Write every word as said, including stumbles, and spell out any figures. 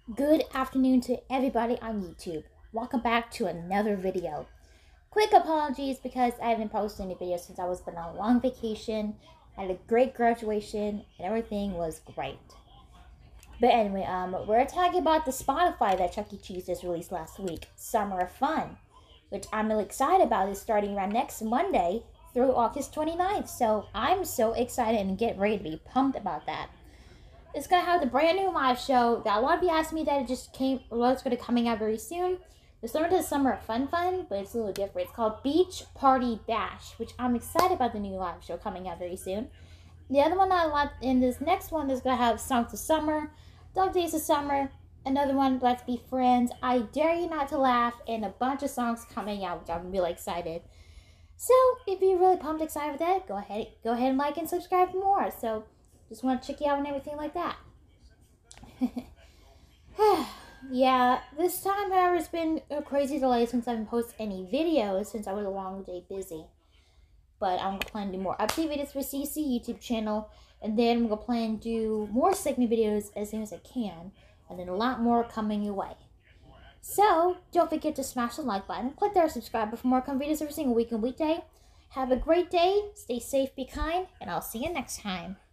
Good afternoon to everybody on YouTube. Welcome back to another video. Quick apologies because I haven't posted any videos since I was been on a long vacation. I had a great graduation and everything was great. But anyway, um, we're talking about the Spotify that Chuck E. Cheese just released last week, Summer of Fun, which I'm really excited about. Is starting around next Monday through August twenty-ninth. So I'm so excited and get ready to be pumped about that. It's gonna have the brand new live show that a lot of you asked me that it just came, well, it's gonna coming out very soon. It's similar to the Summer of Fun Fun, but it's a little different. It's called Beach Party Bash, which I'm excited about the new live show coming out very soon. The other one I like in this next one is gonna have Songs of Summer, Dog Days of Summer, another one, Let's Be Friends, I Dare You Not to Laugh, and a bunch of songs coming out, which I'm really excited. So if you're really pumped excited with that, go ahead, go ahead and like and subscribe for more. So just want to check you out and everything like that. Yeah, this time, however, it's been a crazy delay since I haven't posted any videos since I was a long day busy. But I'm going to plan to do more update videos for C C YouTube channel. And then I'm going to plan to do more segment videos as soon as I can. And then a lot more coming your way. So, don't forget to smash the like button. Click there, subscribe for more come videos every single week and weekday. Have a great day. Stay safe, be kind. And I'll see you next time.